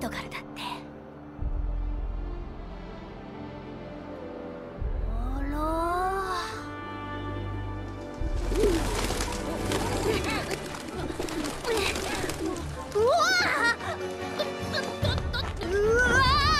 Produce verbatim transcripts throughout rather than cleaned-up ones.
ドガルだって。あらうわうわ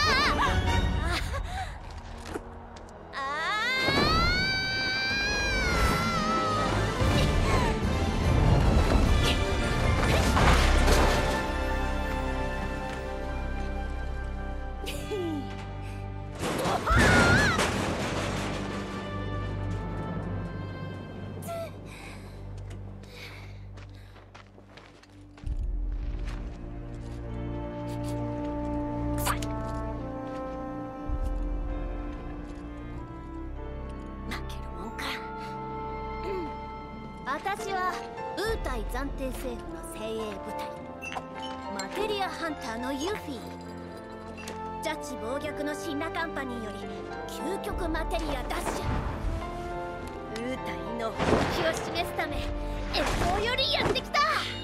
私はウータイ暫定政府の精鋭部隊マテリアハンターのユフィ。ジャッジ暴虐のシンラカンパニーより究極マテリアダッシュ。ウータイの本気を示すため遠方よりやってきた。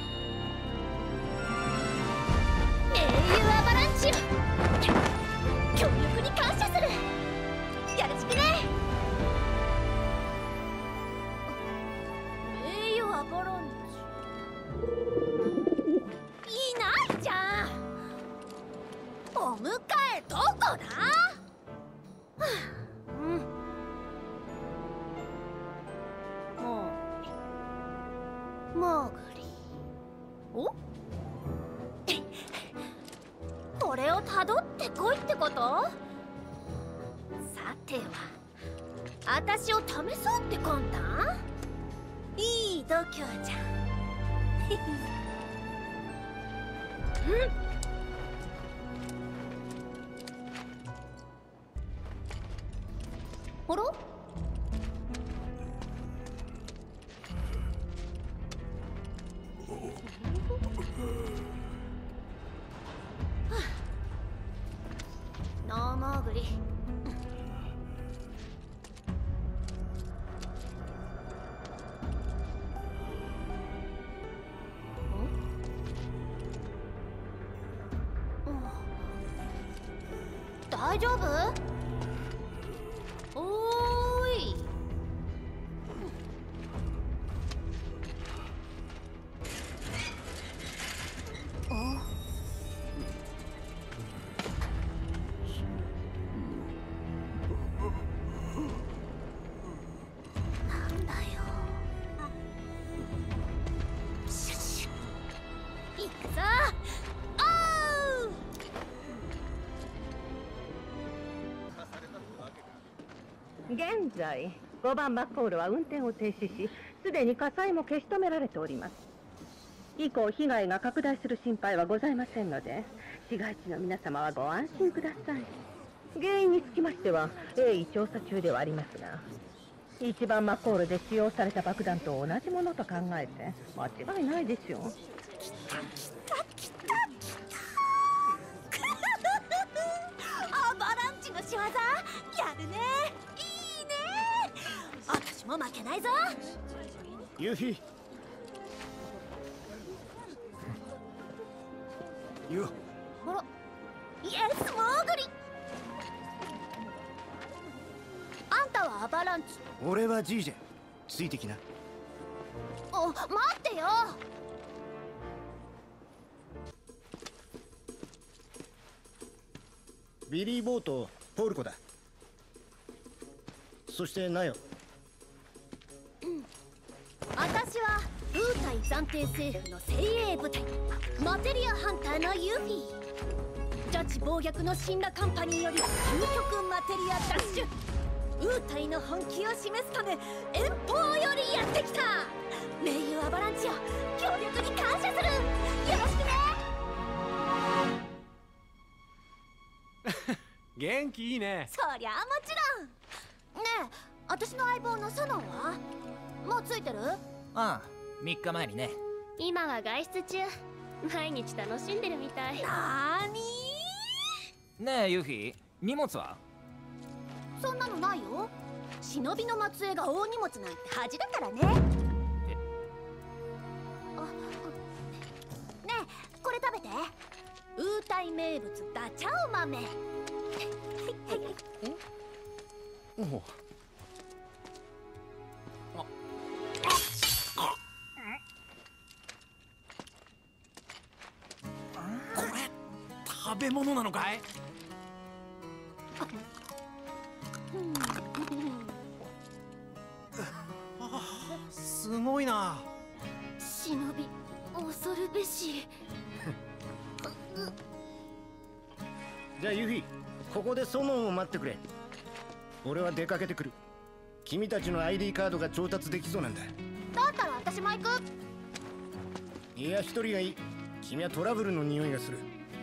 英雄アバランチよ、強力に感謝する。よろしくね。アバランチいないじゃん。お迎えどこだ？はあ、うん、もうモーグリおこれをたどってこいってこと？さては私を試そうって魂胆？いい度胸じゃん。うんあらノーモーグリ。大丈夫？おーい。あ。なんだよ。シュッシュ。行くぞ。 現在ごばんマッコールは運転を停止し、すでに火災も消し止められております。以降被害が拡大する心配はございませんので、市街地の皆様はご安心ください。原因につきましては鋭意調査中ではありますが、一番マッコールで使用された爆弾と同じものと考えて間違いないでしょう。 アバランチの仕業やるね。いいね。私も負けないぞ。 ユフィユあらイエスモーグリ。あんたはアバランチ。 俺はジージェ。ついてきな。 お、待ってよ。 ビリー・ボーとポールコだ。そしてナヨ。 うん私はウータイ暫定政府の精鋭部隊マテリアハンターのユフィ。ジャッジ暴虐のシンラカンパニーより究極マテリアダッシュ。ウータイの本気を示すため遠方よりやってきた。盟友アバランチよ、強力に感謝する。よろしくね。 元気いいね。 そりゃあもちろん。ねえ、私の相棒のサノンはもうついてる？ ああ、みっかまえにね。 今は外出中。毎日楽しんでるみたい。 なーにーねえユフィ、荷物は？ そんなのないよ。忍びの末裔が大荷物なんて恥だからね。 えあ、ねえ、これ食べて。 ウータイ名物ダチャウ豆。 おお。 これ食べ物なのかい？すごいな。 忍び恐るべし。 じゃあユフィ、ここでソノンを待ってくれ。俺は出かけてくる。君たちの アイディー カードが調達できそうなんだ。 だったら私も行く。 いや、一人がいい。君はトラブルの匂いがする。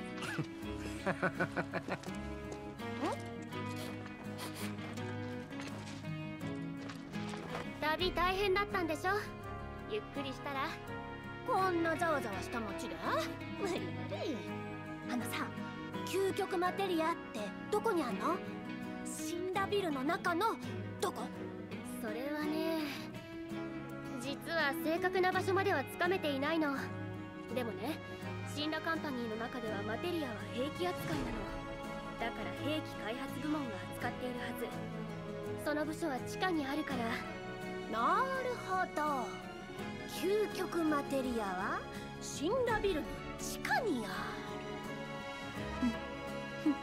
旅大変だったんでしょ。ゆっくりしたら。 こんなざわざわした街で無理無理。あのさ、究極マテリアってどこにあんの？死んだビルの中のどこ？ それはね、実は正確な場所まではつかめていないの。でもね、死んだカンパニーの中ではマテリアは兵器扱いなの。だから兵器開発部門が扱っているはず。その部署は地下にあるから。 なるほど。究極マテリアは死んだビルの地下にある。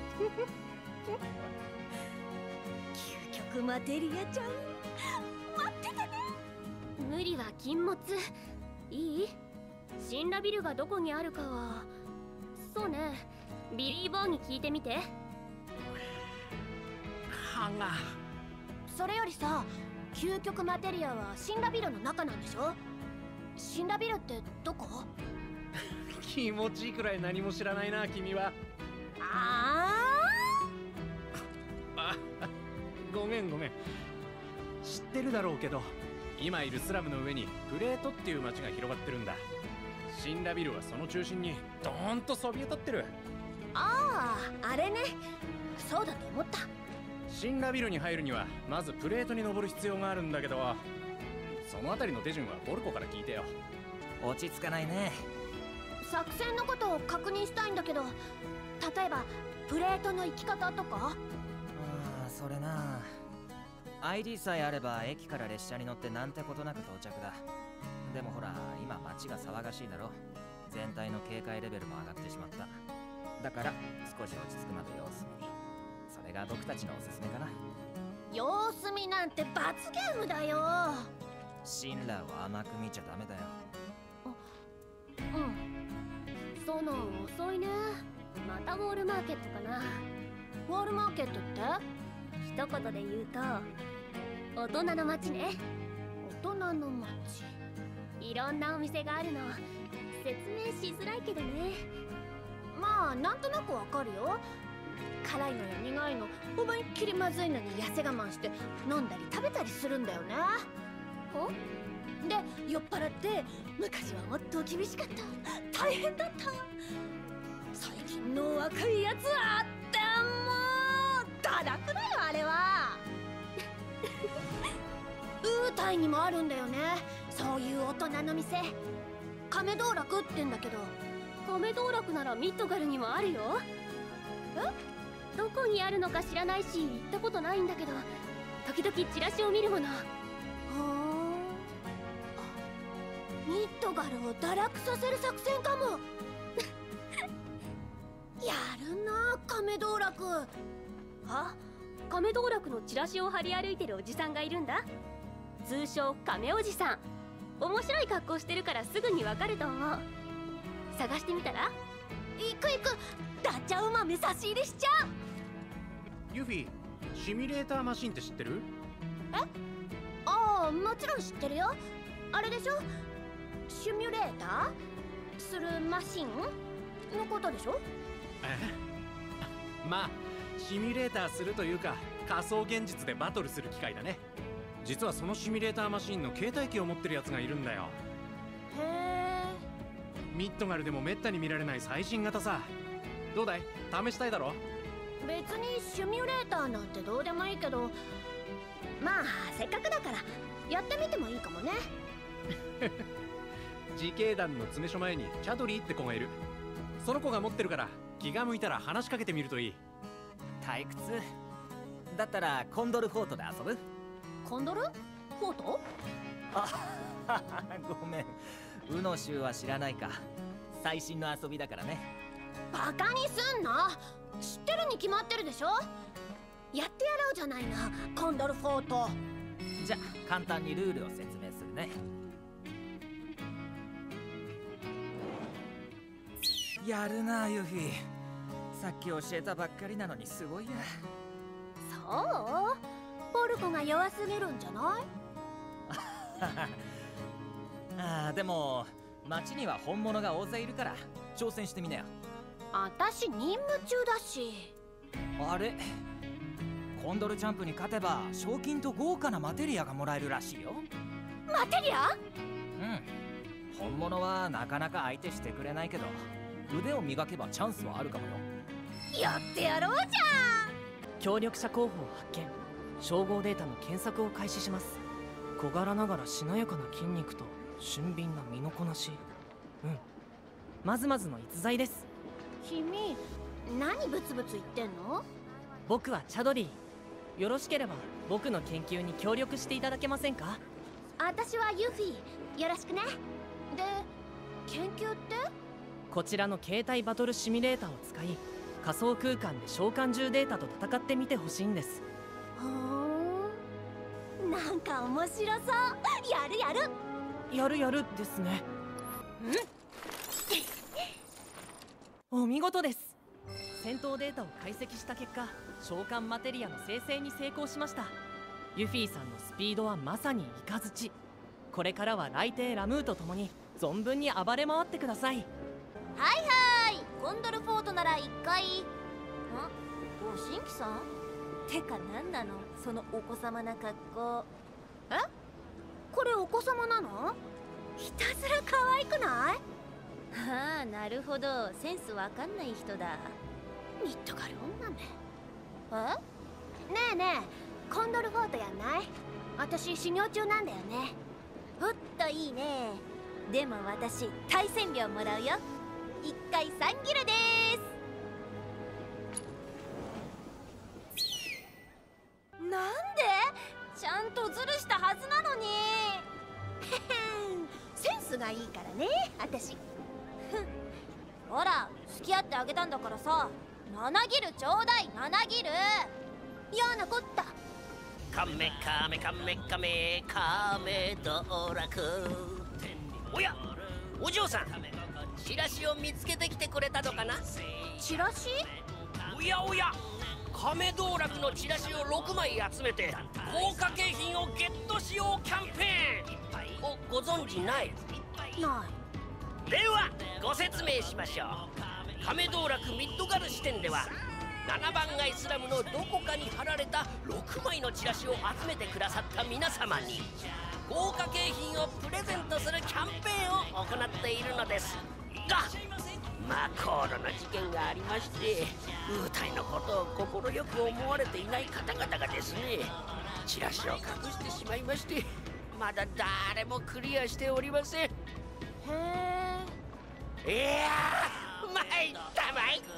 究極マテリアちゃん、待っててね。 無理は禁物。いい？死んだビルがどこにあるかは。そうね、ビリー・ボーンに聞いてみて。 はが。 それよりさ、究極マテリアは死んだビルの中なんでしょ？死んだビルってどこ？ 気持ちいいくらい何も知らないな、君は。 ああごめんごめん。知ってるだろうけど、今いるスラムの上にプレートっていう街が広がってるんだ。死んだビルはその中心にドーンとそびえ立ってる。 ああ、あれね。そうだと思った。 死んだビルに入るにはまずプレートに登る必要があるんだけど、そのあたりの手順はボルコから聞いてよ。 落ち着かないね。 作戦のことを確認したいんだけど、例えばプレートの行き方とか。 ああ、それな。 アイディー さえあれば駅から列車に乗ってなんてことなく到着だ。でもほら、今街が騒がしいだろ。全体の警戒レベルも上がってしまった。だから少し落ち着くまで様子見。それが僕たちのおすすめかな。 様子見なんて罰ゲームだよ。 シンラーを甘く見ちゃダメだよ。 うん。ソノン遅いね。またウォールマーケットかな。 ウォールマーケットって一言で言うと、大人の街ね。 大人の街。 いろんなお店があるの。説明しづらいけどね。 まあなんとなくわかるよ。辛いのや苦いの思いっきりまずいのに痩せ我慢して飲んだり食べたりするんだよね。 ほ？ で酔っ払って昔はもっと厳しかった、大変だった。最近の若いやつはってもう堕落だよあれは。ウータイにもあるんだよね、そういう大人の店。亀道楽ってんだけど。 亀道楽ならミッドガルにもあるよ。 え？ どこにあるのか知らないし行ったことないんだけど、時々チラシを見るもの。 はあ、ミッドガルを堕落させる作戦かも。やるな亀道楽。 あ、亀道楽のチラシを張り歩いてるおじさんがいるんだ。通称亀おじさん。面白い格好してるからすぐにわかると思う。探してみたら？ 行く行く。ダチャウ豆差し入れしちゃう。 ユフィ、シミュレーターマシンって知ってる？ え？ああ、もちろん知ってるよ。あれでしょ、シミュレーターするマシンのことでしょ。 えまあシミュレーターするというか、仮想現実でバトルする機械だね。実はそのシミュレーターマシンの携帯機を持ってるやつがいるんだよ。 へえ。 ミッドガルでもめったに見られない最新型さ。どうだい？試したいだろ？ 別にシミュレーターなんてどうでもいいけど、まあせっかくだからやってみてもいいかもね。 自警団の詰め所前にチャドリーって子がいる。 その子が持ってるから気が向いたら話しかけてみるといい。 退屈だったらコンドルフォートで遊ぶ？ コンドルフォート？ あごめん、ウノ州は知らないか。最新の遊びだからね。 バカにすんな。知ってるに決まってるでしょ。やってやろうじゃないな、コンドルフォート。 じゃあ簡単にルールを説明するね。やるなユフィ。さっき教えたばっかりなのにすごいや。 そう？ポルコが弱すぎるんじゃない？ ああでも町には本物が大勢いるから挑戦してみなよ。 あたし任務中だし。 あれ、コンドルチャンプに勝てば賞金と豪華なマテリアがもらえるらしいよ。 マテリア？ うん、本物はなかなか相手してくれないけど腕を磨けばチャンスはあるかもよ。 やってやろうじゃん。 協力者候補を発見。照合データの検索を開始します。小柄ながらしなやかな筋肉と俊敏な身のこなし。うん、まずまずの逸材です。 君何ブツブツ言ってんの？ 僕はチャドリー。よろしければ僕の研究に協力していただけませんか？ あたしはユフィ、よろしくね。で、研究って？ こちらの携帯バトルシミュレーターを使い仮想空間で召喚獣データと戦ってみてほしいんです。 ほーん、なんか面白そう。やるやるやるやるですね。お見事です。戦闘データを解析した結果召喚マテリアの生成に成功しました。ユフィさんのスピードはまさにイカズチ。これからは雷帝ラムーと共に存分に暴れ回ってください。 はいはい、コンドルフォートなら一回。ん？ご新規さん？てかなんなのそのお子様な格好。え？これお子様なの？ひたすら可愛くない？ああ、なるほど、センスわかんない人だ。みっとがる女め。え？ねえねえ、コンドルフォートやんない？私修行中なんだよね。おっといいね。でも私対戦料もらうよ。一回さんギルでーす。なんで？ちゃんとズルしたはずなのに。センスがいいからね、私。ほら、付き合ってあげたんだからさ、ななギルちょうだい。ななギル。嫌なこった。 カメカメカメカメカメ道楽。おや、お嬢さん、チラシを見つけてきてくれたのかな？ チラシ？ おやおや、亀道楽のチラシをろくまい集めて豪華景品をゲットしようキャンペーンをご存知ない？ ない。 ではご説明しましょう。亀道楽ミッドガル支店ではななばん街スラムのどこかに貼られたろくまいのチラシを集めてくださった皆様に豪華景品をプレゼントするキャンペーンを行っているのですが、マコールの事件がありまして、ウータイのことを快く思われていない方々がですね、チラシを隠してしまいまして、まだ誰もクリアしておりません。 へえ。 いやー、参った参った。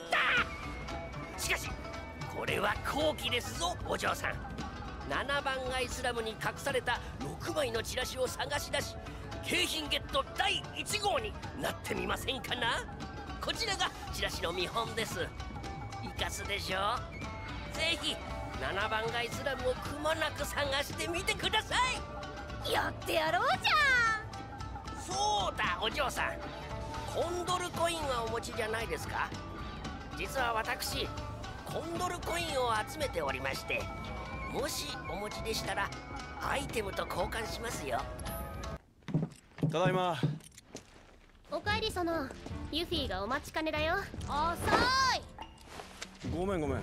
しかしこれは好機ですぞ、お嬢さん。ななばん街スラムに隠されたろくまいのチラシを探し出し、景品ゲットだいいち号になってみませんかな。こちらがチラシの見本です。いかすでしょう。ぜひななばん街スラムをくまなく探してみてください。 やってやろうじゃん。 そうだ、お嬢さん、コンドルコインはお持ちじゃないですか？実は私コンドルコインを集めておりまして、もしお持ちでしたらアイテムと交換しますよ。 ただいま。 おかえり殿。ユフィがお待ちかねだよ。 遅い。 ごめんごめん。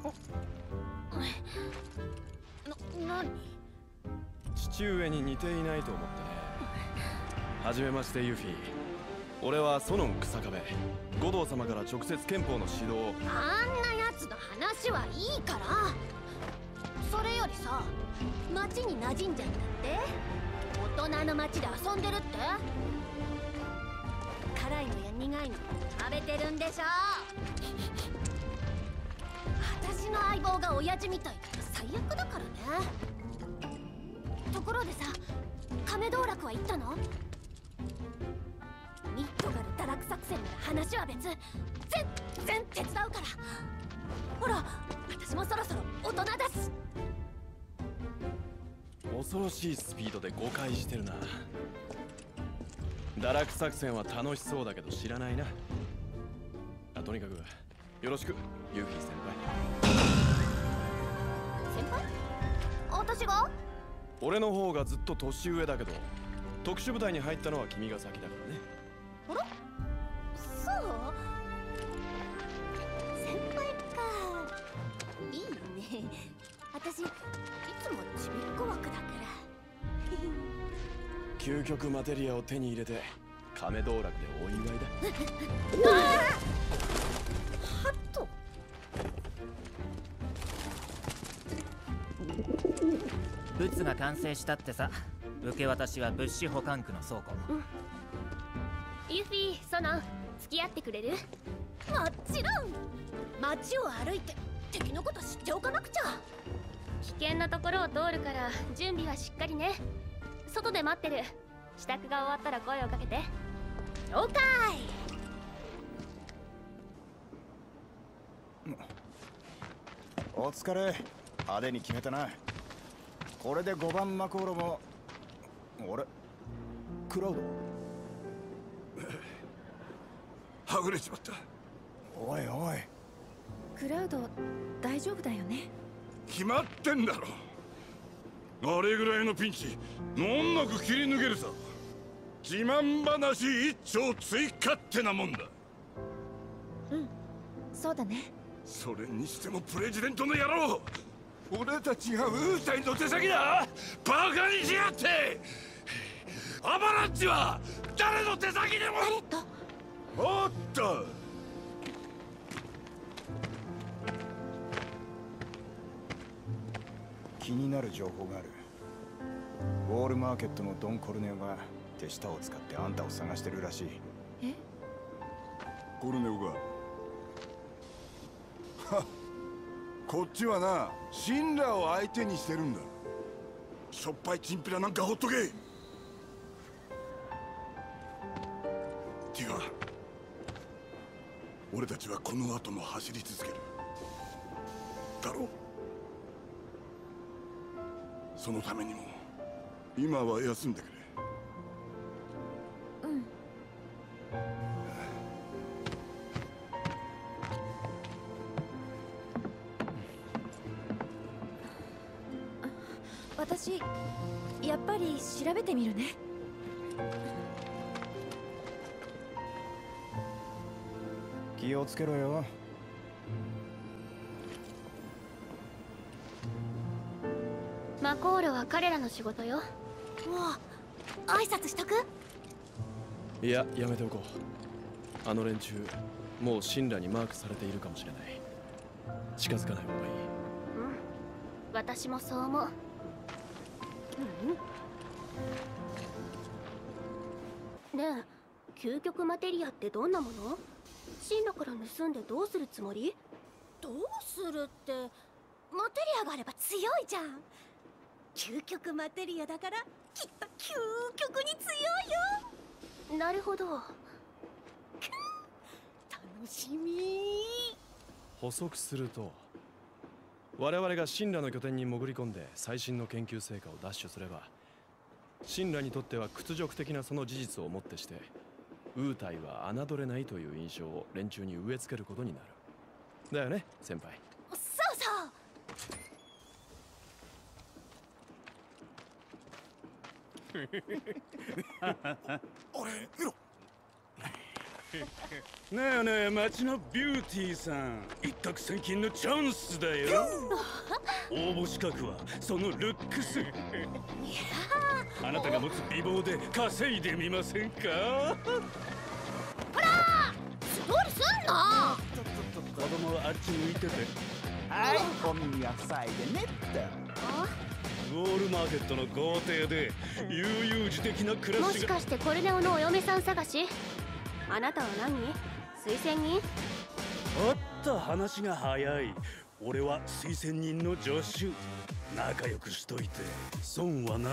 な、なに？ 父上に似ていないと思ってね。はじめましてユフィ。俺はソノン草壁。五道様から直接憲法の指導を。 あんなやつの話はいいから。それよりさ、町に馴染んじゃったって？大人の町で遊んでるって？ 辛いのや苦いの食べてるんでしょ。私の相棒が親父みたいだと最悪だからね。ところでさ、亀道楽は行ったの？ミッドガル堕落作戦なら話は別。全然手伝うから。ほら、私もそろそろ大人だし。 恐ろしいスピードで誤解してるな。堕落作戦は楽しそうだけど知らないな。あ、とにかくよろしく、ユーフィー先輩。 先輩？私が？ 俺の方がずっと年上だけど、特殊部隊に入ったのは君が先だからね。 あら？そう？先輩か。いいね。私いつもちびっこ枠だから。 究極マテリアを手に入れて亀道楽でお祝いだ。 ハット。 物が完成したってさ。受け渡しは物資保管区の倉庫。 うん、ユフィ、ソノン、付き合ってくれる？ もちろん。街を歩いて敵のこと知っておかなくちゃ。 危険なところを通るから準備はしっかりね。外で待ってる。支度が終わったら声をかけて。 了解。 お疲れ。派手に決めたな。これでごばんマコーロも。あれ、クラウドはぐれちまった。 おいおい、 クラウド大丈夫だよね？ 決まってんだろ。あれぐらいのピンチ難なく切り抜けるさ。自慢話一丁追加ってなもんだ。 うん、そうだね。 それにしてもプレジデントの野郎、俺たちがウータイの手先だ。バカにしやがって。アバランチは誰の手先でも。おっと、 気になる情報がある。ウォールマーケットのドン・コルネオが手下を使ってあんたを探してるらしい。 え？ コルネオが？はっ、こっちはな、神羅を相手にしてるんだ。しょっぱいチンピラなんかほっとけ。ティガ、俺たちはこの後も走り続けるだろう。そのためにも今は休んでくれ。 うん。私やっぱり調べてみるね。 気をつけろよ。 マコールは彼らの仕事よ。 もう挨拶しとく？ いや、やめておこう。あの連中もう神羅にマークされているかもしれない。近づかない方がいい。 うん、私もそう思う。うん、ねえ、究極マテリアってどんなもの？神羅から盗んでどうするつもり？ どうするって、マテリアがあれば強いじゃん。究極マテリアだからきっと究極に強いよ。 なるほど。 楽しみ。 補足すると、我々が神羅の拠点に潜り込んで最新の研究成果を奪取すれば、神羅にとっては屈辱的なその事実をもってしてウータイは侮れないという印象を連中に植え付けることになる。だよね、先輩。 そうそう。 俺見ろ。 ねえねえ、町のビューティーさん、一攫千金のチャンスだよ。応募資格はそのルックス。あなたが持つ美貌で稼いでみませんか？ ほらスロールすんな。 子供はあっち向いてて。 はい、お耳は塞いでねって。 ウォールマーケットの豪邸で悠々自適な暮らしが。 もしかしてコルネオのお嫁さん探し？ あなたは何？推薦人？ おっと話が早い。俺は推薦人の助手。仲良くしといて損はない。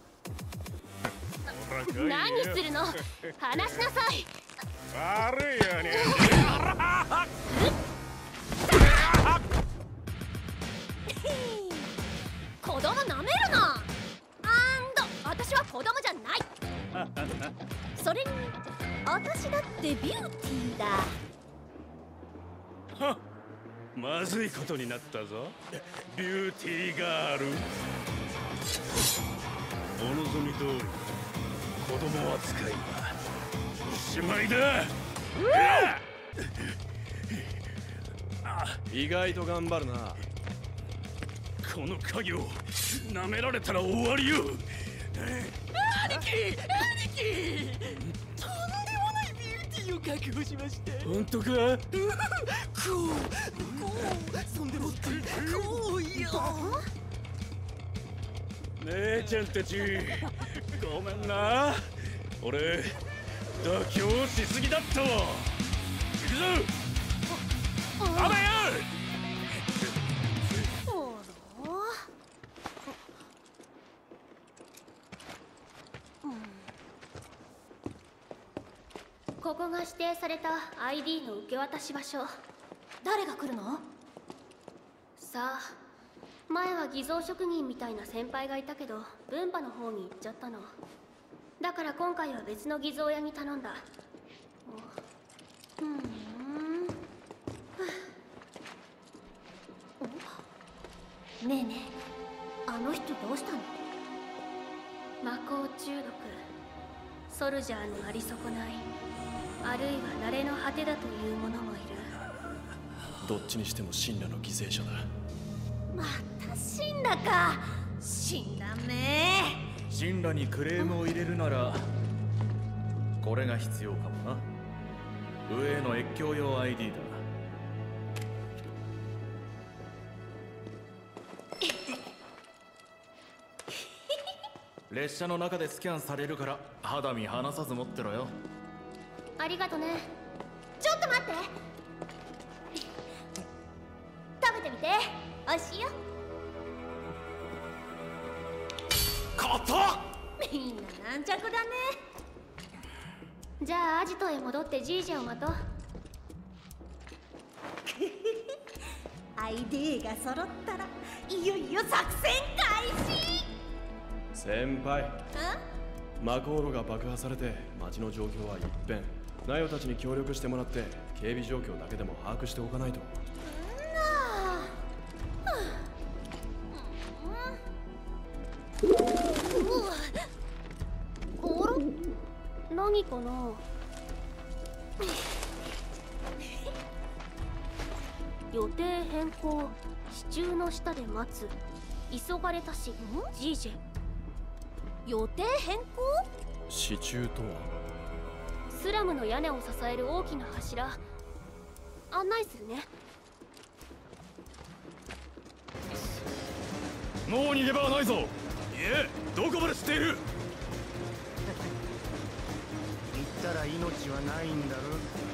何するの？話しなさい。 悪いよね。 子供なめるな。アンド私は子供じゃない。それに私だってビューティーだ。 はっ、まずいことになったぞ。ビューティーガール。お望み通り子供扱いはおしまいだ。 意外と頑張るな。 この家業なめられたら終わりよ。 兄貴、兄貴、とんでもないビューティーを確保しました。 本当か？ こう、こう、そんでもってこうよ。 姉ちゃんたち、ごめんな。俺妥協しすぎだったわ。行くぞ。ダメよ。 ここが指定された アイディー の受け渡し場所。 誰が来るの？ さあ、前は偽造職人みたいな先輩がいたけど分派の方に行っちゃったの。だから今回は別の偽造屋に頼んだ。うん、 ねえねえ、あの人どうしたの？ 魔法中毒、ソルジャーのあり損ない、あるいは慣れの果てだという者もいる。 どっちにしても神羅の犠牲者だ。 また神羅か。神羅め。 神羅にクレームを入れるならこれが必要かもな。上への越境用 アイディー だ。列車の中でスキャンされるから肌身離さず持ってろよ。 ありがとね。 ちょっと待って。食べてみて。おいしいよ。 硬っ。 みんな軟弱だね。 じゃあアジトへ戻ってジージェを待とう。 アイディー が揃ったらいよいよ作戦開始。 先輩、マコーロが爆破されて街の状況は一変。ナヨたちに協力してもらって警備状況だけでも把握しておかないと。 あら、何かな。予定変更、支柱の下で待つ、急がれたし、ジージェ。 予定変更？ 支柱とはスラムの屋根を支える大きな柱。案内するね。 もう逃げ場はないぞ。いえ、どこまで知っている。 言ったら命はないんだろ。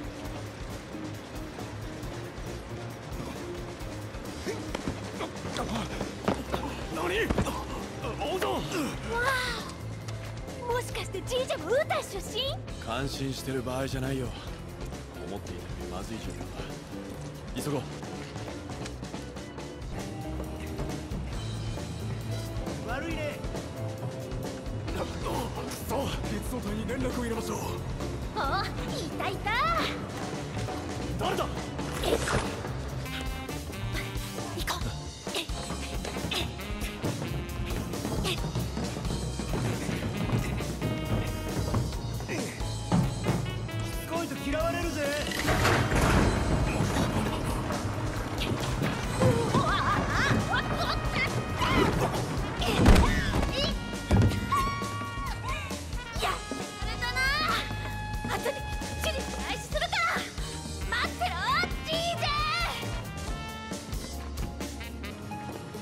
何？オゾン。 わあ、もしかしてジージェもウータイ出身？ 感心してる場合じゃないよ。思っていたよりまずい状況だ。急ごう。 悪いね。 くそ、鉄道隊に連絡を入れましょう。 あ、いたいた。 誰だ？ 嫌われるぜ。 やっあれだな。後できっちり開始するから待ってろ、ジ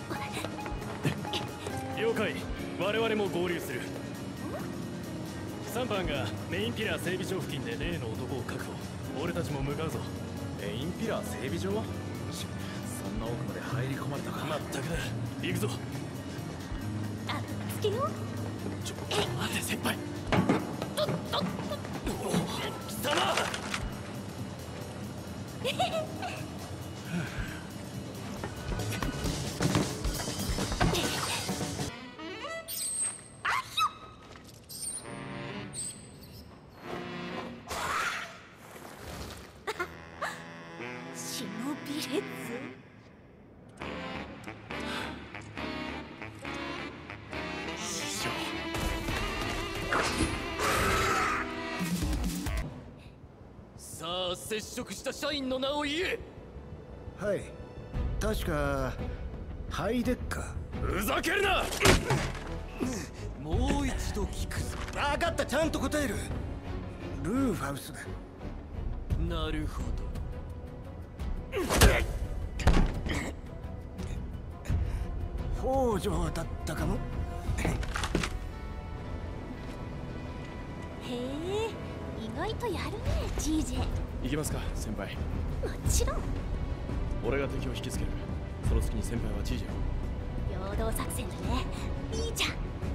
ージェ。 了解。我々も合流する。 さんばんがメインピラー整備場付近で例の男を確保。俺たちも向かうぞ。 メインピラー整備場？しそんな奥まで入り込まれたか。 まったくだ。行くぞ。 あ、つけよう。 ちょ待て先輩。貴様忍び列。 師匠。さあ接触した社員の名を言え。 はい、確かハイデッカ。 ふざけるな。もう一度聞くぞ。 分かった、ちゃんと答える。ルーファウスだ。 なるほど。 北条だったかも。 へえ、意外とやるね、ジージェー。 行きますか、先輩。 もちろん。 俺が敵を引きつける。その隙に先輩はジージェを。 陽動作戦だね。いいじゃん。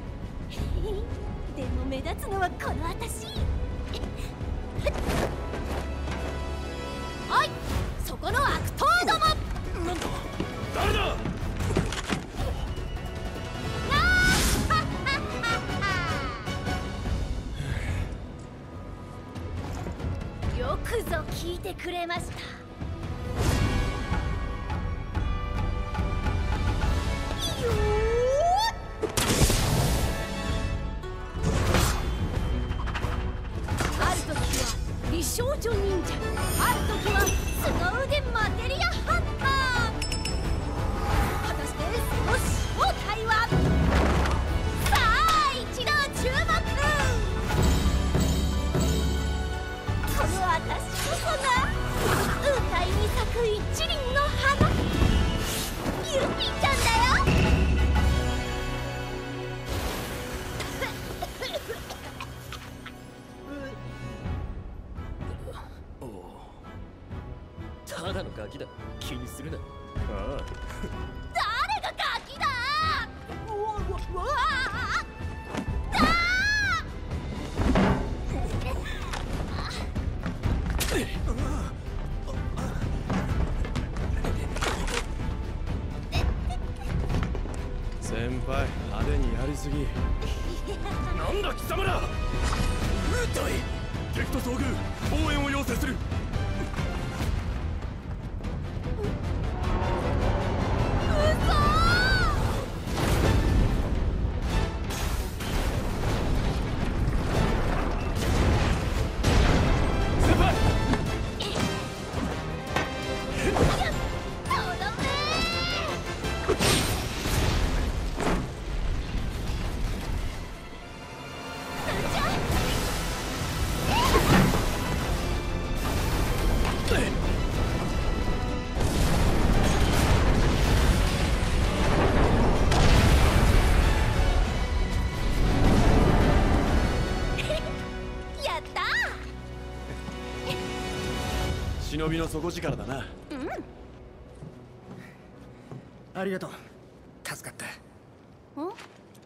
でも目立つのはこの私。おい、そこの悪党ども。 なんだ誰だ。 よくぞ聞いてくれました。よーある時は美少女忍者、ある時は凄腕マテリアハンター。果たしてその正体は。さあ一同注目。この私こそが雲海に咲く一輪の花、ユピちゃんだよ。 ただのガキだ、気にするな。ああ誰がガキだ。うわうわだ先輩、派手にやりすぎ。 なんだ貴様ら。部隊敵と遭遇、応援を要請する。 忍びの底力だな。 うん。 ありがとう、助かった。 ん？あっ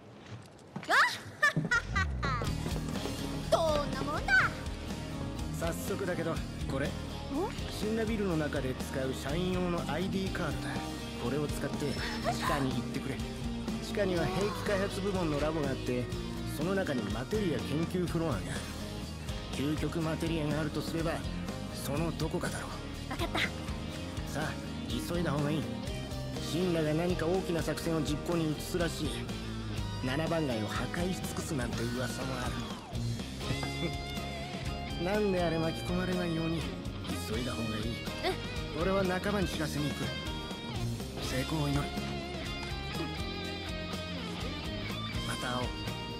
どんなもんだ。 早速だけど、これシンラビルの中で使う社員用の アイディー カードだ。これを使って地下に行ってくれ。地下には兵器開発部門のラボがあって、その中にマテリア研究フロアがある。究極マテリアがあるとすればそのどこかだろう。 分かった。 さあ急いだ方がいい。シンラが何か大きな作戦を実行に移すらしい。七番街を破壊し尽くすなんて噂もある。なんであれ巻き込まれないように急いだ方がいい。俺は仲間に知らせに行く。成功を祈る。また会おう。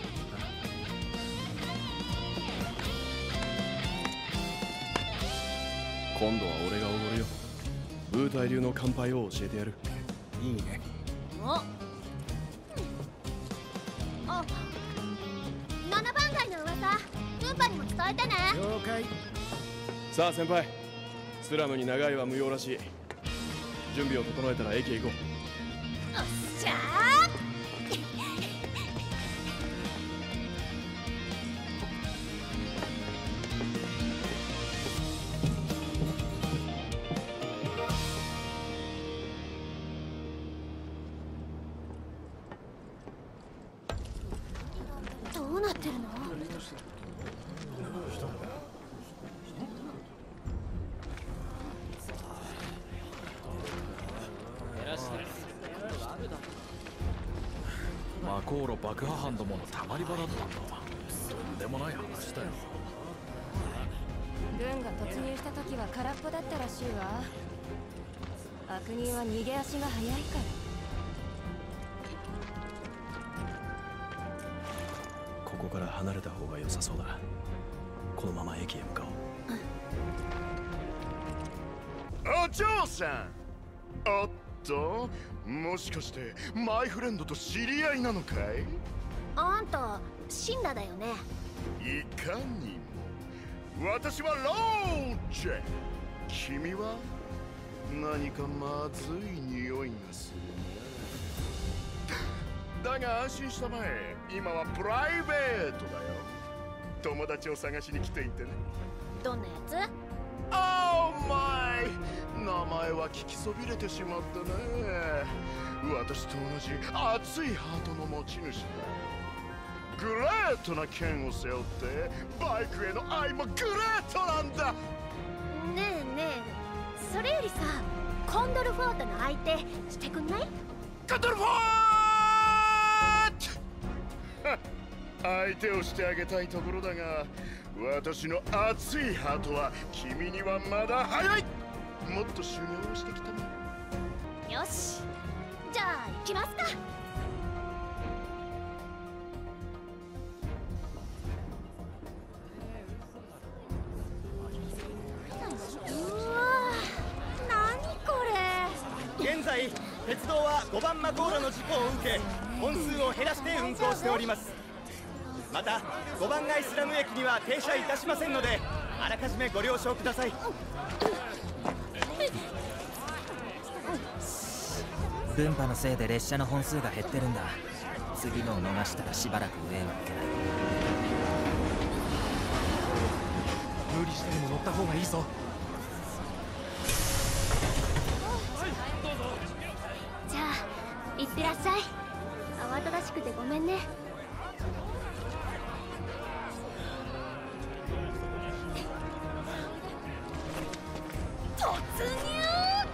今度は俺がおごるよ。ウータイ流の乾杯を教えてやる。 いいね。 おあ、七番街の噂ンパにも伝えてね。 了解。 さあ先輩、スラムに長いは無用らしい。準備を整えたら駅へ行こう。 おっしゃー。どうなってるの？ マコーロ爆破犯どものたまり場だったんだ。とんでもない話だよ。 軍が突入した時は空っぽだったらしいわ。悪人は逃げ足が速いから。 ここから離れた方が良さそうだ。このまま駅へ向かおう。 お嬢さん、おっと、もしかしてマイフレンドと知り合いなのかい？ あんたシンラだよね。 いかにも。私はローチェ。君は何かまずい匂いがするな。だが安心したまえ、今はプライベートだよ。友達を探しに来ていてね。 どんなやつ？ オーマイ、名前は聞きそびれてしまったね。私と同じ熱いハートの持ち主だ。グレートな剣を背負ってバイクへの愛もグレートなんだ。 ねえねえ、それよりさ、コンドルフォートの相手してくんない？ コンドルフォート相手をしてあげたいところだが、私の熱いハートは君にはまだ早い。もっと修行をしてきたまえ。 よし、じゃあ行きますか。うわー、何これ。 現在鉄道はごばんマコーロの事故を受け、本数を減らして運行しております。またごばん街スラム駅には停車いたしませんので、あらかじめご了承ください。 分波のせいで列車の本数が減ってるんだ。次のを逃したらしばらく上へは行けない。 無理してでも乗った方がいいぞ。 じゃあ行ってらっしゃい。慌ただしくてごめんね。 突入。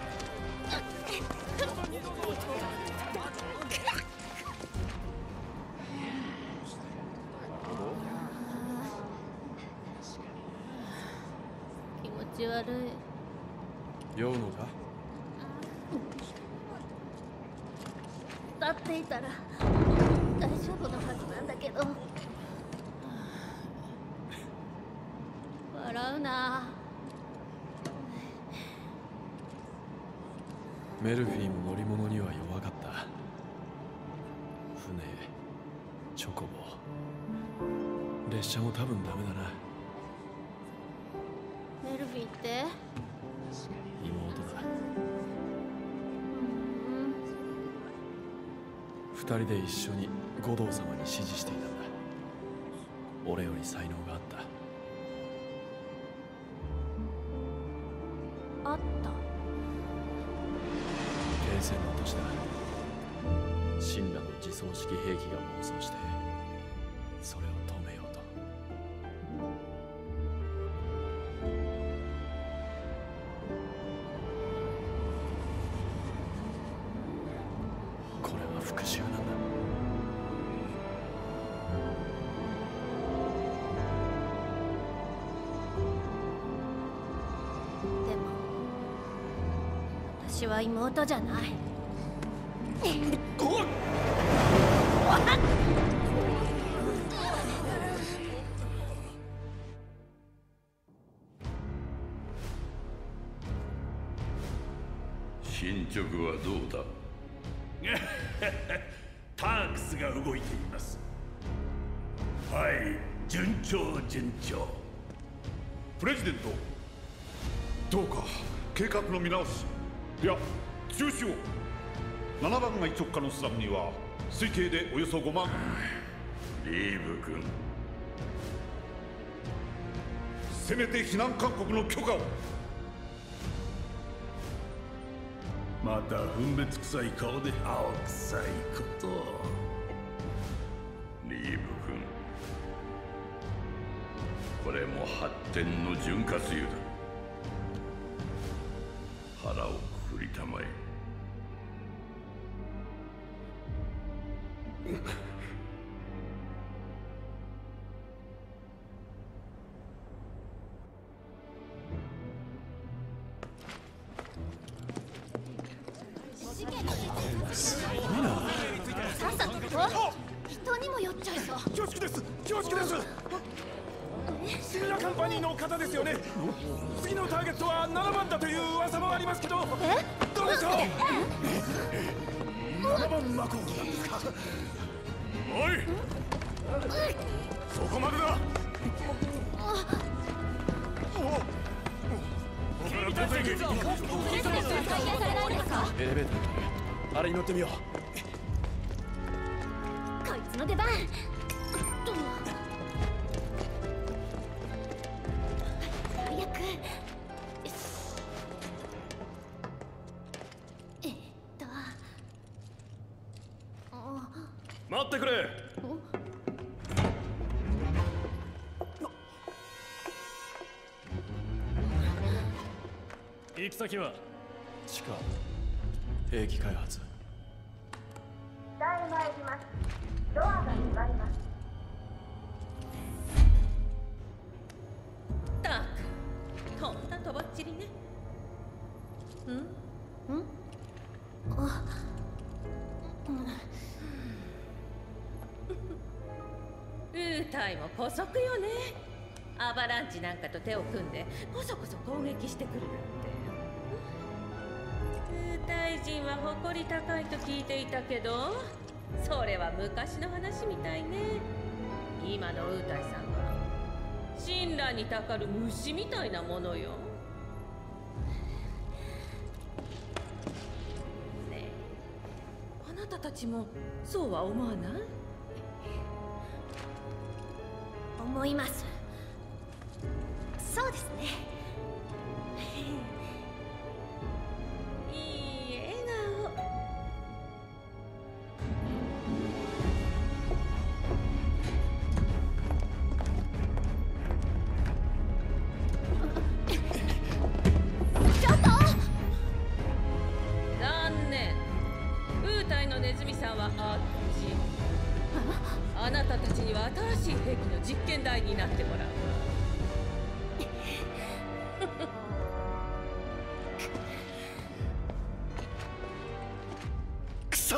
気持ち悪い。 酔うのか？ 立っていたら大丈夫なはずなんだけど。笑うな。 メルフィーも乗り物には弱かった。船、チョコボ、列車も多分ダメだな。 メルフィーって妹だ。二人で一緒に護道様に指示していたんだ。俺より才能があった。 あった。 停戦の年だ。神羅の自走式兵器が暴走して、それを止めようと。これは復讐なんだ。 でも私は妹じゃない。 進捗はどうだ？タンクスが動いています。はい、 順調順調。 プレジデント、どうか計画の見直し、いや中止を。ななばん街直下のスラムには推計でおよそごまん。 リーブ君、 せめて避難勧告の許可を。 また分別臭い顔で青臭いことを。リーブ君、これも発展の潤滑油だ。腹をくくりたまえ。 さっさと行こう。人にも酔っちゃいそう。 恐縮です恐縮ですシンラカンパニーの方ですよね。次のターゲットはななばんだという噂もありますけど、 えどうでしょう。ななばんマコールなんですか。おいそこまでだ。 警備体制決を。プレゼントは再現されないんですか。 エレベーター、あれに乗ってみよう。 こいつの出番。早く。えっと待ってくれ。行き先は地下兵器開発。 北へ参ります。ドアが閉まります。 たくとんだとばっちりね。んんあウータイも姑息よね。アバランチなんかと手を組んでこそこそ攻撃してくるなんて。ウータイ人は誇り高いと聞いていたけど、それは昔の話みたいね。今のウータイさんは神羅にたかる虫みたいなものよ。ねえ、あなたたちもそうは思わない？ 思います。そうですね。 いい笑顔。 ちょっと。 残念。ウータイのネズミさんはあっち。あなたたちには新しい兵器の実験台になってもらうわ。 くそ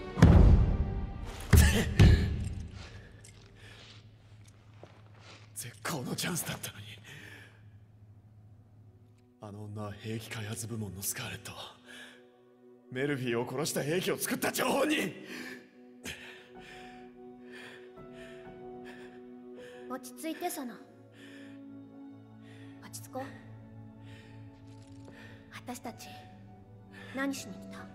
絶好のチャンスだったのに。あの女は兵器開発部門のスカーレット、メルフィーを殺した兵器を作った張本人。 落ち着いて、その落ち着こう。私たち何しに来た？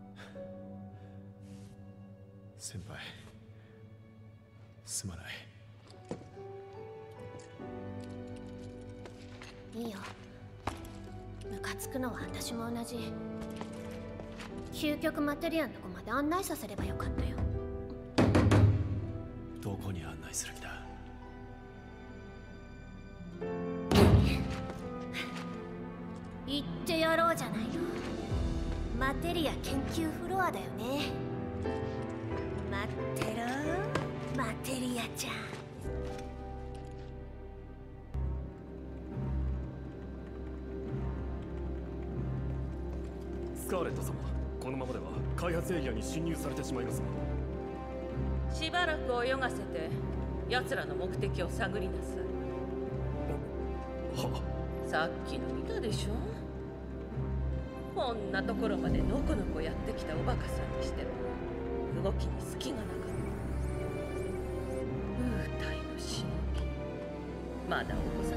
先輩、すまない。 いいよ。ムカつくのは私も同じ。究極マテリアのとこまで案内させればよかったよ。 どこに案内する気だ？ 言ってやろうじゃないの。マテリア研究フロアだよね。待ってろ、マテリアちゃん。 スカーレット様、このままでは開発エリアに侵入されてしまいますが。 しばらく泳がせて奴らの目的を探りなさい。 はさっきの見たでしょ。こんなところまでのこのこやってきたおバカさんにしても動きに隙がなかった。ウータイの忍び。 まだお子様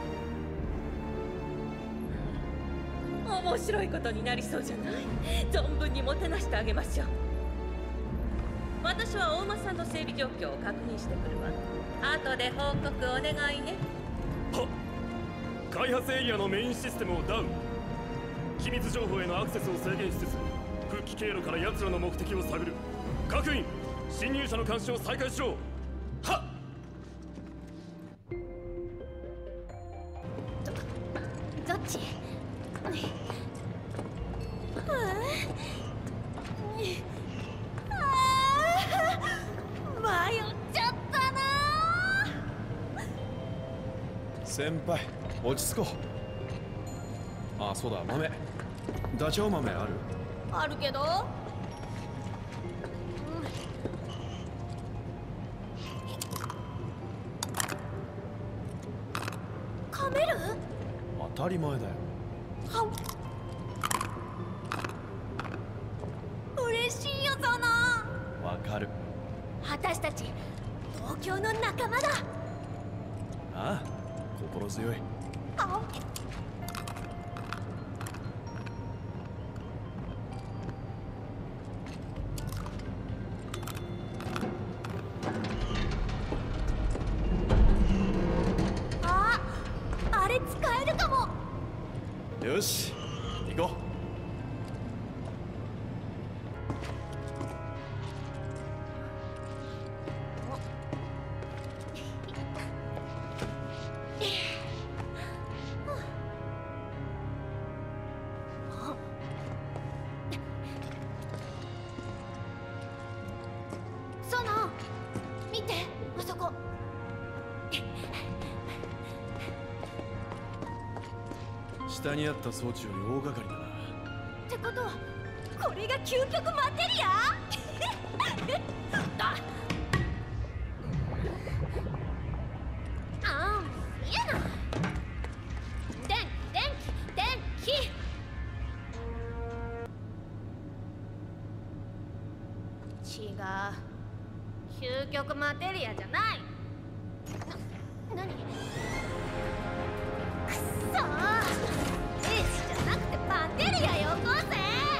だけど面白いことになりそうじゃない。存分にもてなしてあげましょう。私は大間さんの整備状況を確認してくるわ。後で報告お願いね。 はっ。開発エリアのメインシステムをダウン。機密情報へのアクセスを制限しつつ復帰経路から奴らの目的を探る。各員侵入者の監視を再開しろ。はっ。 どっち？迷っちゃったな。 先輩落ち着こう。あ、そうだ、豆。ダチョウ豆ある？ あるけど。噛める？ 当たり前だよ。 は嬉しいよ、ゾノ。 わかる。 私たち東京の仲間だ。 ああ、心強い。 ああ、あれ使えるかも。 よし、行こう。 ソノ、見て、あそこ。 下にあった装置より大掛かりだな。 ってことはこれが究極マテリア？ああ、いやな。電電電気。違う、究極マテリアじゃない。な、何？くっそー、兵士じゃなくてマテリアよこせ。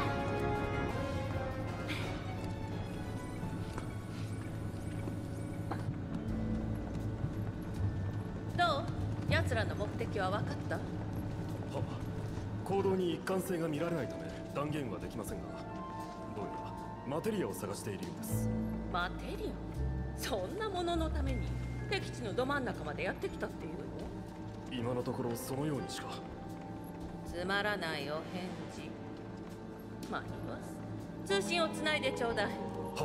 どう？奴らの目的は分かった？ は、行動に一貫性が見られないため断言はできませんが、どうやらマテリアを探しているようです。 マテリア？そんなもののために敵地のど真ん中までやってきたっていうの？ 今のところそのようにしか。 つまらないお返事。まあいいわ。通信をつないでちょうだい。 はっ。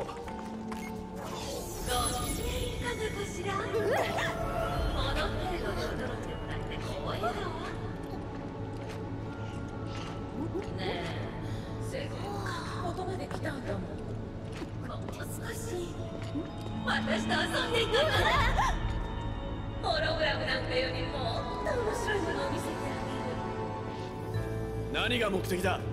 ご機嫌いかがかしら？この程度に驚いてもらって光栄だわ。ねえ、せっかくここまで来たんだもん。もう少し私と遊んでいかない？ホログラムなんかよりもっと面白いものを見せてあげる。 何が目的だ？ やだ、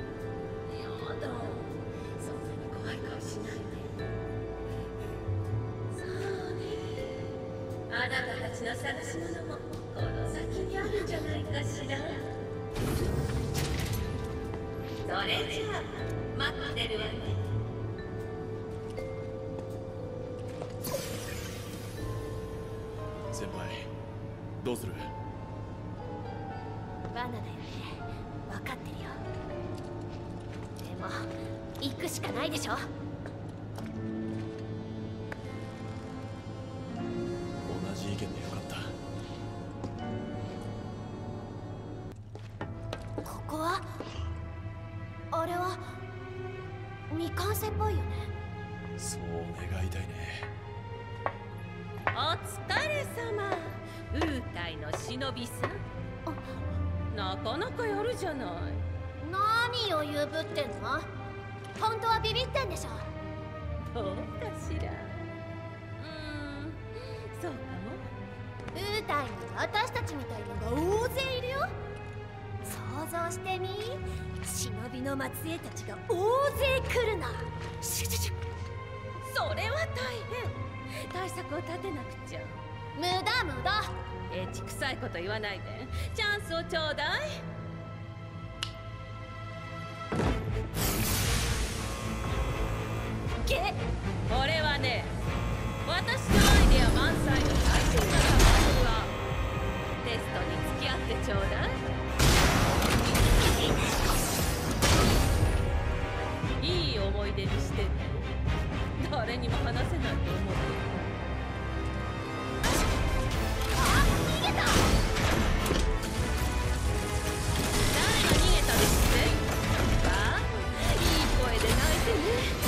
そんなに怖い顔しないで。そうね、あなたたちの探し物もこの先にあるんじゃないかしら。それじゃあ待ってるわね。 先輩、どうする？ 罠だよね、分かってるよ。でも行くしかないでしょ。 同じ意見でよかった。 ここは、あれは未完成っぽいよね。 そう願いたいね。 お疲れ様、ウータイの忍びさん。なかなかやるじゃない。 何をゆぶってんの？本当はビビってんでしょ。 どうかしら。うーん、そうかも。 ウータイに私たちみたいのが大勢いるよ。想像してみ、忍びの末裔たちが大勢来るの。シュシュシュ。 それは大変。対策を立てなくちゃ。 無駄無駄。 エッチ臭いこと言わないで。チャンスをちょうだい。 げ俺はね、私のアイデア満載の最新なカップルはテストに付き合ってちょうだい。いい思い出にしてね。誰にも話せないと思う。 あ、逃げた。 誰が逃げたですって？わあ、いい声で泣いてね。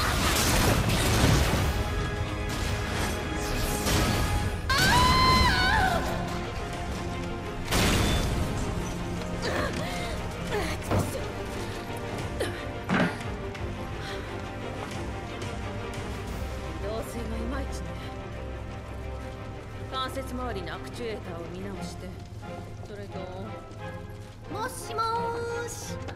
関節周りのアクチュエーターを見直して、それともしもーし。ん？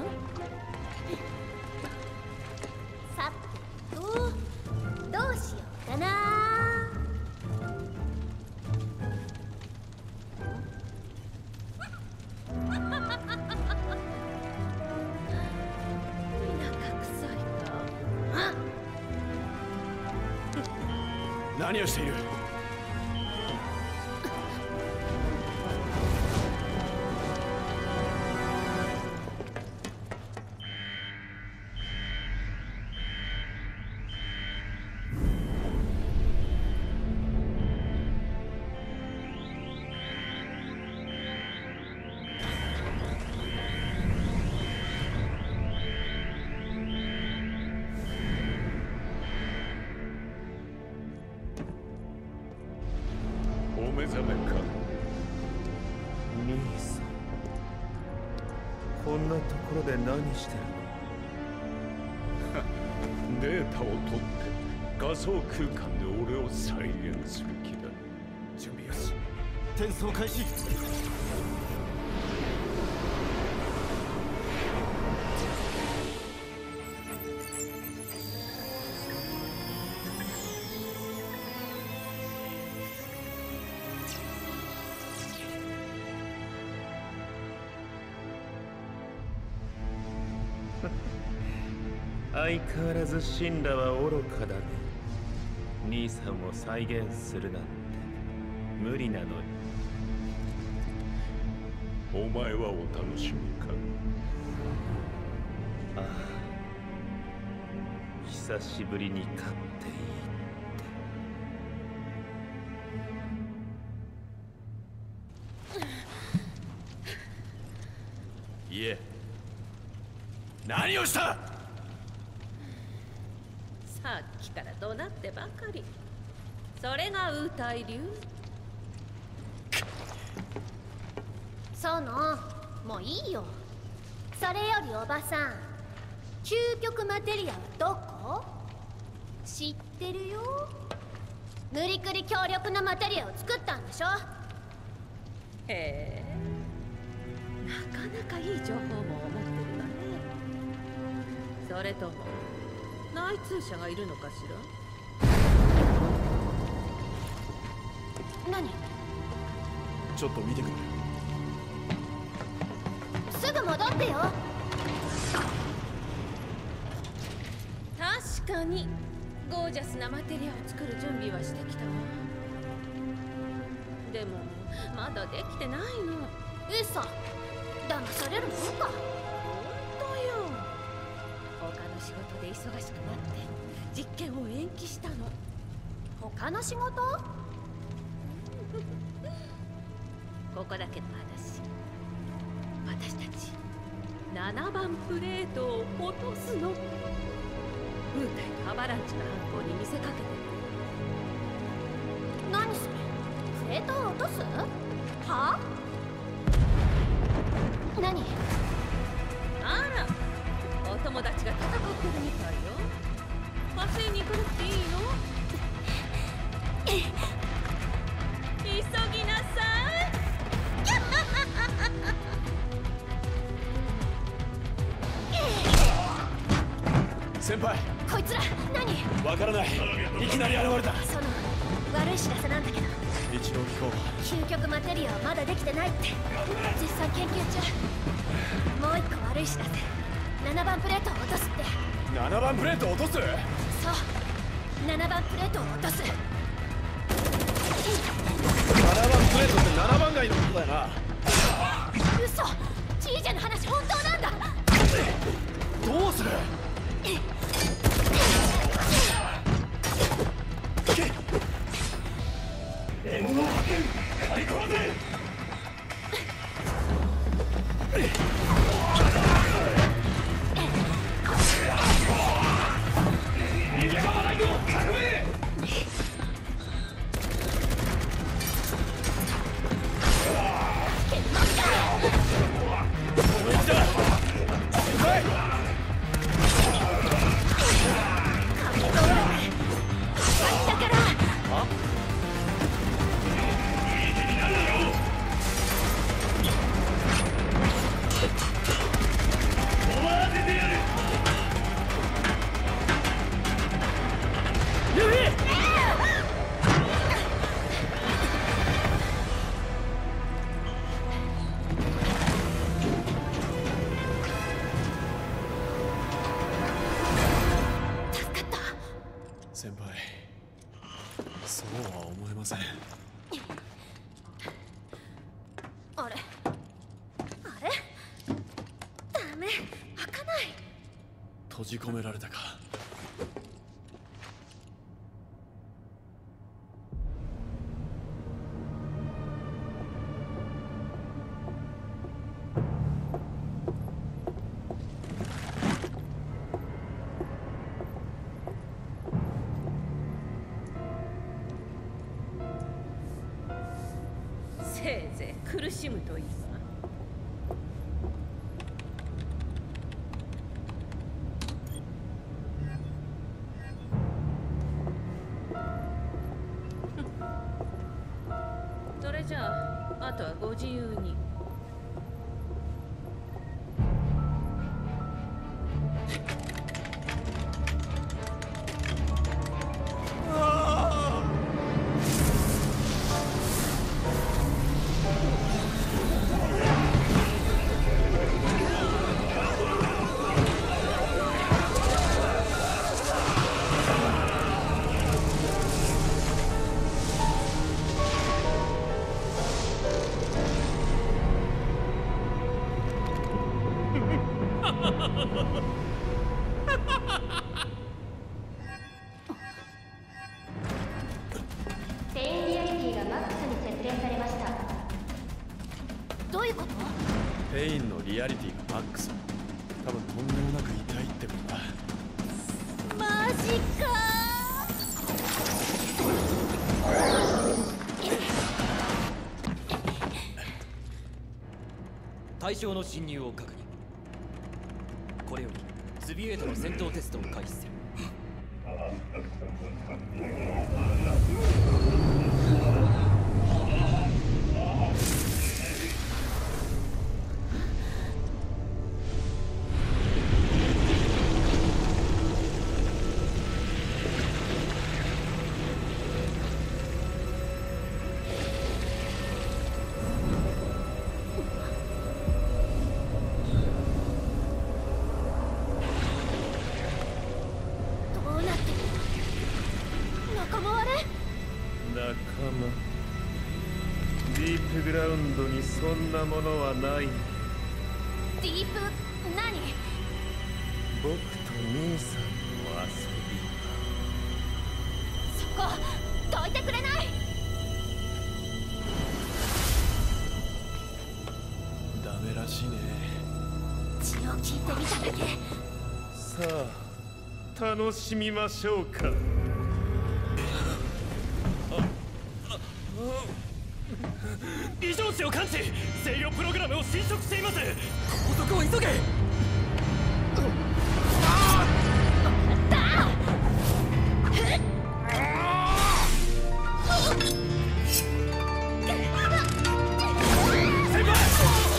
さてとどうしようかな。 何をしている？ 目覚めか。 兄さん、こんなところで何してるの？データを取って仮想空間で俺を再現する気だ。 準備よし、転送開始。 相変わらずシンラは愚かだね。兄さんを再現するなんて無理なのに。 お前はお楽しみか。 ああ、久しぶりに勝っていいって。 いえ、何をした？ さっきから怒鳴ってばかり。それがウータイ流？ そうの、もういいよ。それよりおばさん、究極マテリアはどこ？知ってるよ。無理くり強力なマテリアを作ったんでしょ。 へえ、なかなかいい情報も持ってるわね。それとも内通者がいるのかしら？ 何？ ちょっと見てくる。 すぐ戻ってよ。 確かにゴージャスなマテリアを作る準備はしてきたわ。でもまだできてないの。 嘘。騙されるもんか。 ほんとよ。他の仕事で忙しくなって実験を延期したの。 他の仕事？ ここだけの話、私たちななばんプレートを落とすの。ウータイとアバランチの犯行に見せかけて。 何それ？プレートを落とす？は？何？ あら、お友達が戦ってるみたいよ。火星に行かなくていいの？急ぎなさい。 先輩、 こいつら何？ わからない。いきなり現れた。 その悪い知らせなんだけど。 一郎機構は究極マテリアはまだできてないって実際研究中。もう一個悪い知らせ。ななばんプレートを落とすって。 ななばんプレートを落とす。 そう、ななばんプレートを落とす。 ななばんプレートってななばん街のことだよな。 嘘、チージャの話本当なんだ。 どうする。 買い込むぜ。逃げ場はないよ、革命。 先輩、そうは思えません。 あれあれ、ダメ、開かない。 閉じ込められたか。 せいぜい苦しむといいわ。それじゃあ、あとはご自由に。 ペインリアリティがマックスに設定されました。 どういうこと？ ペインのリアリティがマックス。多分とんでもなく痛いってことだ。 マジか対象の侵入を確認。これよりズビエートの戦闘テストを開始する。 ディープグラウンドにそんなものはない。 ディープ何？ 僕と兄さんの遊び。 そこどいてくれない？ ダメらしいね。 血を聞いてみただけ。 さあ楽しみましょうか。 異常値を感知。制御プログラムを侵食しています。後続を急げ。先輩！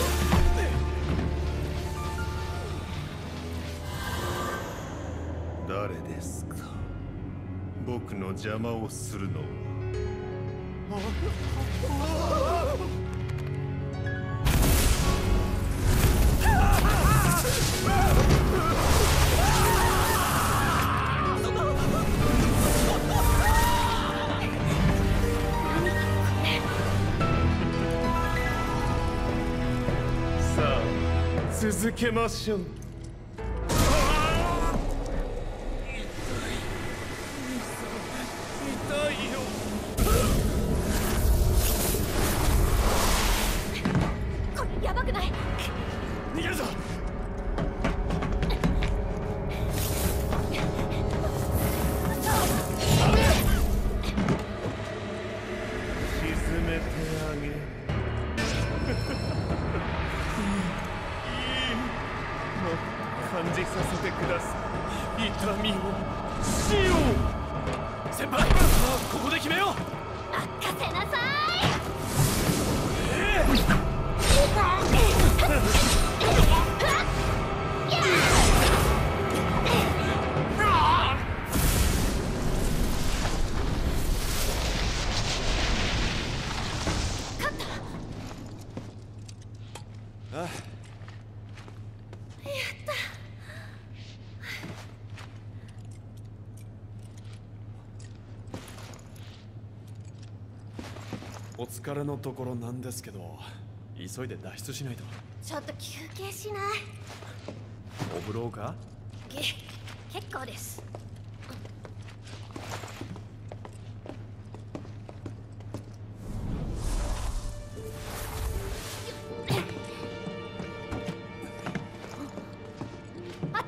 誰ですか？僕の邪魔をするのは。 続けましょう。痛いよ。 これヤバくない？ 逃げるぞ。沈めてあげる。感じさせてください。痛みを死を。 先輩、ここで決めよう。 任せなさい。 えーああお疲れのところなんですけど、急いで脱出しないと。 ちょっと休憩しない？ お風呂か？ け結構です。あった。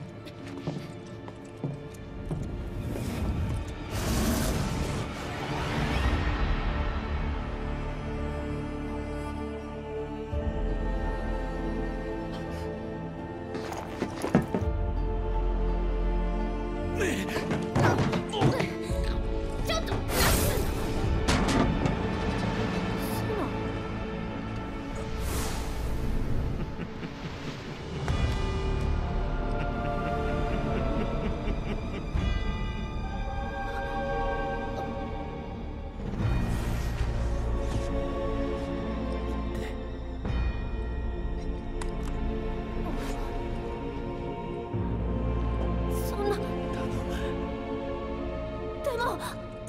ちょっとそんなでも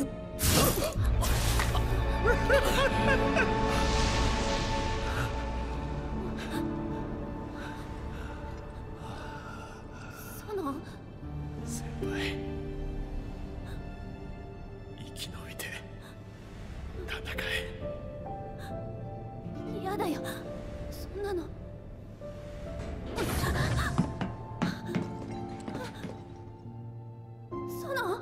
その先輩、生き延びて戦え。 嫌だよ、そんなの。その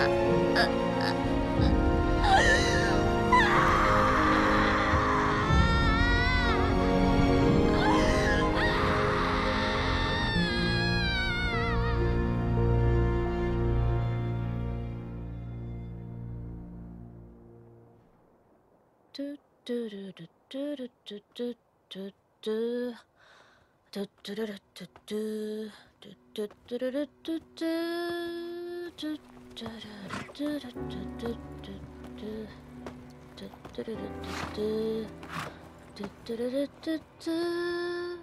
トゥトゥルルトゥルトゥトゥトゥトゥトゥトゥルルトゥトゥトゥトゥトゥルルトゥトゥトゥトゥルルトゥルトゥトゥトゥトゥトゥトゥルルトゥトゥトゥトゥルルトゥトゥ。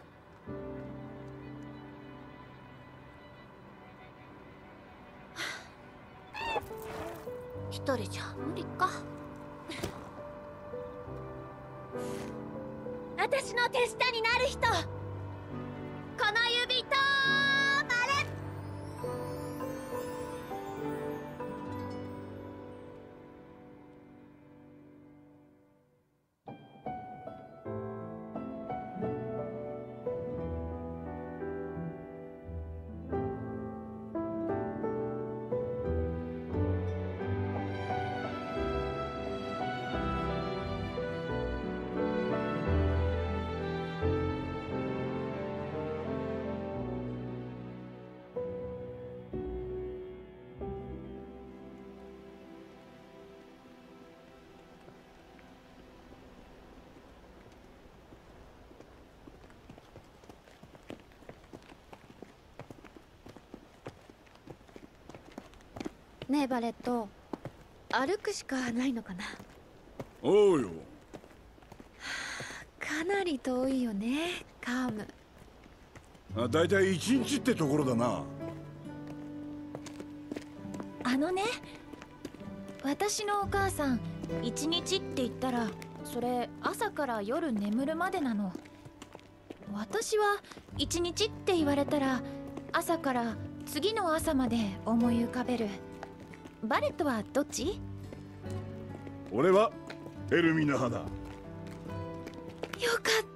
一人じゃ無理か。私の手下になる人、この指と丸。ねえバレット、歩くしかないのかな。 おうよ。 かなり遠いよね、カーム。 あ、だいたい一日ってところだな。 あのね、私のお母さん一日って言ったらそれ朝から夜眠るまでなの。私は一日って言われたら朝から次の朝まで思い浮かべる。バレットはどっち？ 俺はエルミナ派だ。 よかった。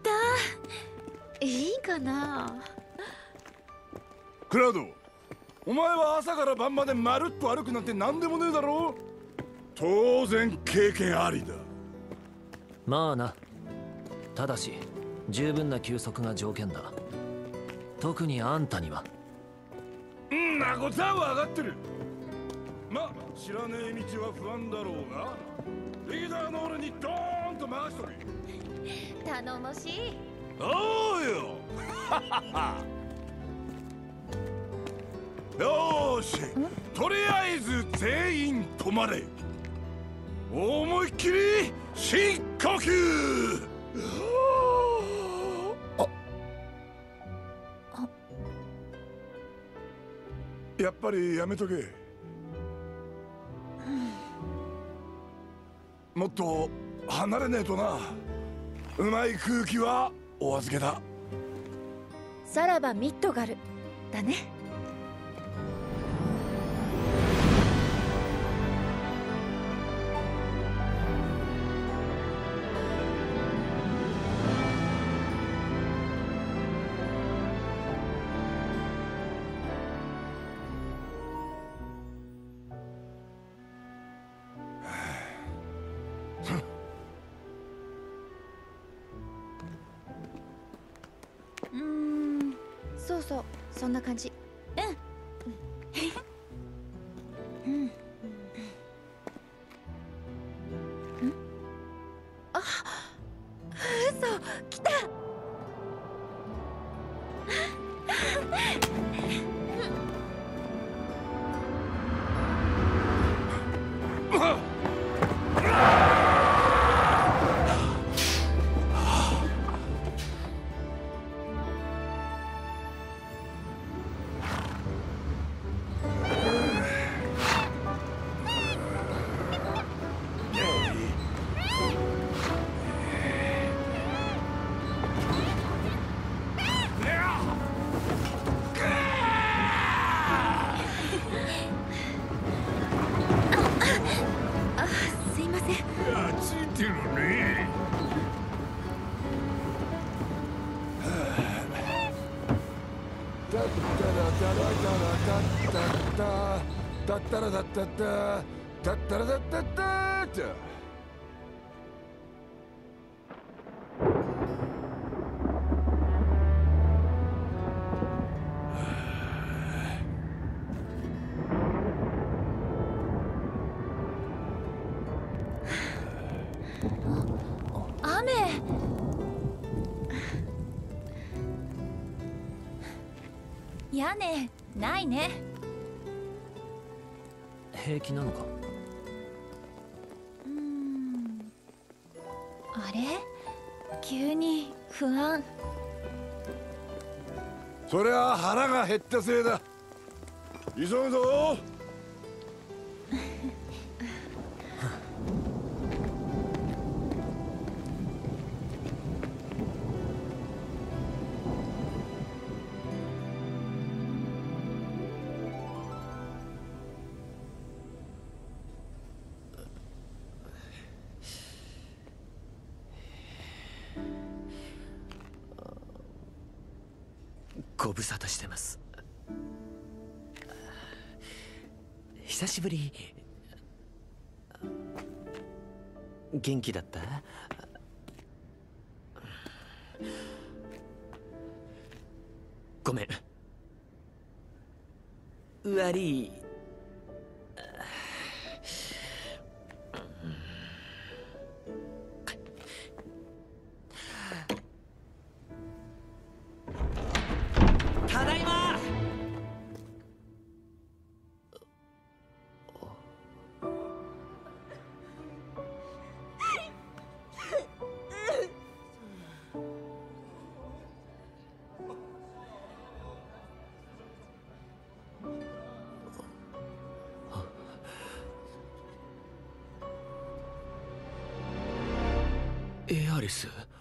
いいかな。 クラウド、お前は朝から晩までまるっと歩くなんて何でもねえだろ。当然経験ありだ。 まあな。ただし十分な休息が条件だ。特にあんたには。 んなことは分かってる。ま、知らねえ道は不安だろうが、リーダーの俺にドーンと回しとけ。 頼もしい。 おうよ。よーし、とりあえず全員止まれ。思いっきり深呼吸。ああ、やっぱりやめとけ。もっと離れねえとな。うまい空気はお預けだ。 さらばミッドガルだね。うーん、そうそう、そんな感じ。うん。うん。うん。あ、嘘、来た。 タたったらだったったたったらだったったって雨。屋根ないね。 平気なのか？ うーん、あれ急に不安。 そりゃ腹が減ったせいだ。急ぐぞ。 ご無沙汰してます。久しぶり。元気だった？ごめん。悪い。ただいま。エアリス。